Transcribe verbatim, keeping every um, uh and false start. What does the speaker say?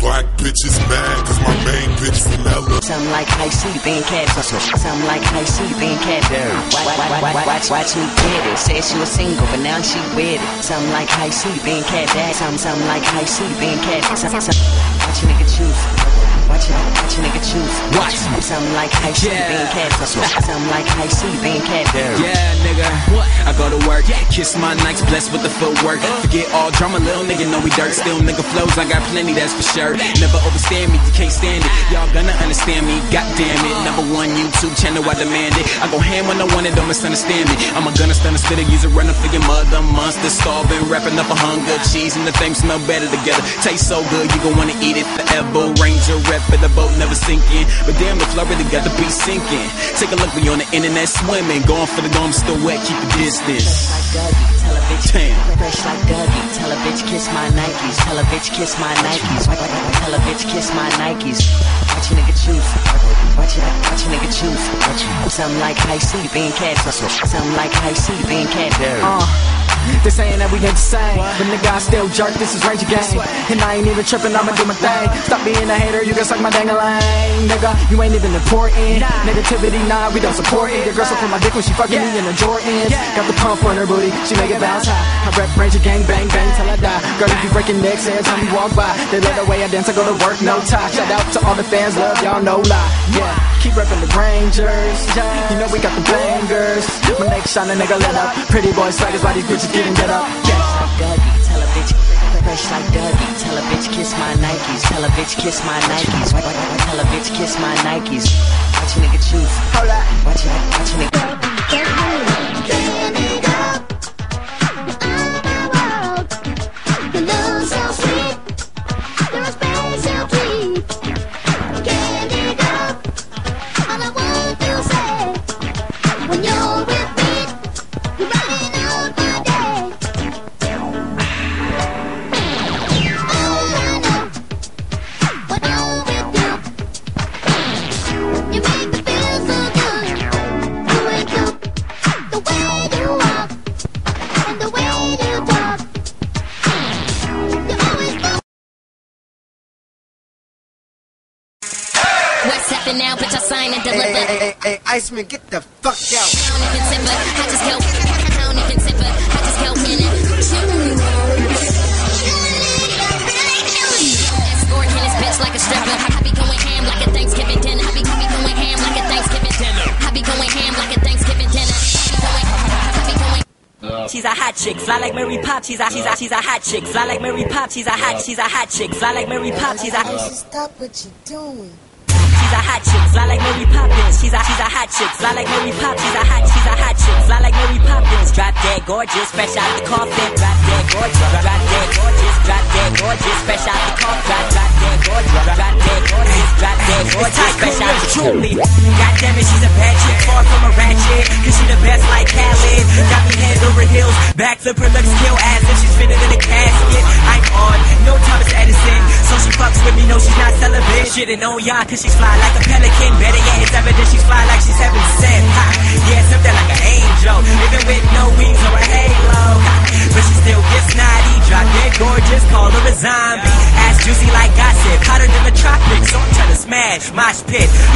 black bitches mad cause my main bitch vanilla. Some like icy bean cat, some like icy bean cat. Watch, watch, watch, watch me get it. Said she was single, but now she with it. Some like icy bean cat, some, some like icy bean cat. Some, some, watch a nigga choose. Watch it, watch a nigga choose. Watch some like icy yeah. bean cat, some like icy bean cat. Yeah, nigga. What? I go to work, kiss my nights, blessed with the footwork. Forget all drama, little nigga know we dirt. Still nigga flows, I got plenty, that's for sure. Never overstand me, you can't stand it. Y'all gonna understand me, god damn it. Number one YouTube channel, I demand it. I go ham when I want it, don't misunderstand me. I'm a gunner, stunner, spitter, use a runner for your mother. Monster, starving, wrapping up a hunger. Cheese and the things smell better together. Taste so good, you gon' wanna eat it forever. Ranger, rep for the boat, never sinking. But damn, the flow really got to be sinking. Take a look, we on the internet swimming. Going for the goal, I'm still wet, keep the distance. Tell a bitch, damn. Fresh like Dougie. Tell a bitch kiss my Nikes. Tell a bitch kiss my Nikes. Tell a bitch kiss my Nikes. Watch a nigga choose. Watch it, watch a nigga choose. Some like icy bean cat. Some like icy bean cat. Uh. They saying that we ain't the same, but nigga I still jerk, this is Ranger Gang. And I ain't even tripping, I'ma do my thing. Stop being a hater, you can suck my dang-a-lang. Nigga, you ain't even important. Negativity, nah, we don't support it. Your girl suck my dick when she fucking me in the Jordans. Got the pump on her booty, she make it bounce high. I rep Ranger Gang, bang, bang, till I die. Girl, you be breaking necks every time you walk by. They love the way I dance, I go to work, no tie. Shout out to all the fans, love y'all, no lie. Yeah, keep repping the Rangers. You know we got the bangers. My neck shine, a nigga lit up. Pretty boys, swaggers, why these bitches getting get up? Yeah. Dougie, tell a bitch, fresh like Dougie. Tell a bitch kiss my Nikes. Tell a bitch kiss my Nikes. Tell a bitch kiss my Nikes. Watch a nigga choose. Hold up. Watch it, watch a nigga. Now, bitch, I sign and deliver. Hey, hey, hey, hey, Iceman, get the fuck out. I don't even sip it. I just go. I don't even sip it. I just go in it. Escort in this bitch like a stripper. I be going ham like a Thanksgiving dinner. I be, I be going ham like a Thanksgiving dinner. I be going ham like a Thanksgiving dinner. I be going. She's a hot chick, fly like Mary Pop. She's a she's a she's a hot chick, fly like Mary Pop. She's a hot she's a hot chick, fly like Mary Pop. She's a. Stop what you doing. She's a hot chick, fly like Mary Poppins. She's a she's a hot chick, fly like Mary Pop. She's a hot she's a hot chick, fly like Mary Poppins. Drop dead gorgeous, fresh out the coffin. Drop dead gorgeous, drop dead gorgeous, drop dead gorgeous, fresh out the coffin. Drop drop dead gorgeous, drop dead gorgeous, drop dead gorgeous, fresh out the truly. God damn it, she's a bad chick, far from a ratchet. Cause she the best like Khaled. Got me head over heels, backflip her looks kill ass if she's fitted in a casket. I'm on, no Thomas Edison, so she fucks with me, no she's not celibate. Shitting on y'all cause she's fly like a pelican. Better yet, it's evident she's fly like she's heaven sent. Ha. Yeah, something like an angel, even with no wings or a halo. Ha. But she still gets naughty, drop dead gorgeous, call her a zombie. Ass juicy like gossip, hotter than the tropics, so I'm trying to smash, mosh pit.